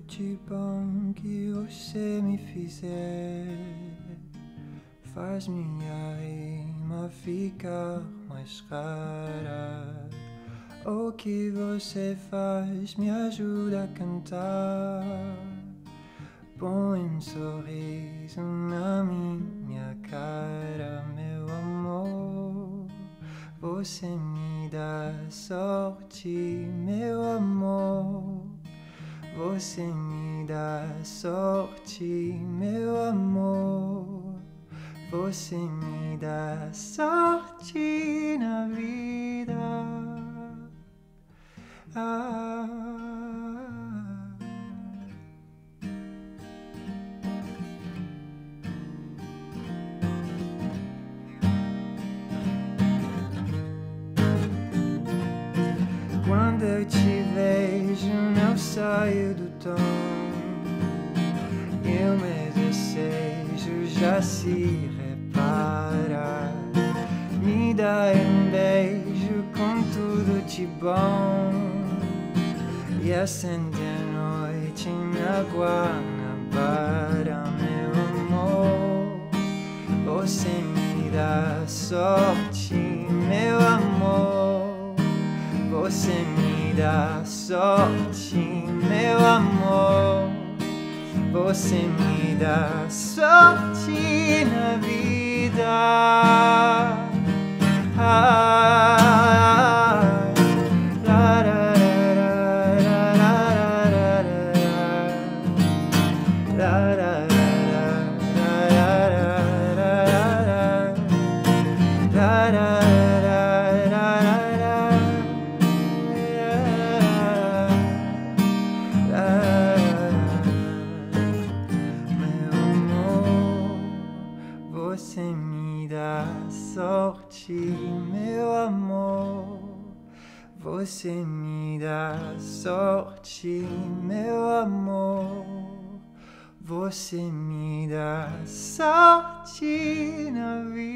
de bom que você me fizer faz minha rima ficar mais rara. O que você faz me ajuda a cantar. Põe um sorriso na minha cara, meu amor. Você me dá sorte, meu amor. Você me dá sorte, meu amor. Você me dá sorte na vida. Quando eu te vejo, não saio do tom. E o meu desejo já se repara. Me dá um beijo com tudo de bom e acende a noite na Guanabara, meu amor. Você me dá sorte, meu amor. Você me dá sorte, meu amor. Você me dá sorte na vida. Você me dá sorte, meu amor. Você me dá sorte, meu amor. Você me dá sorte na vida.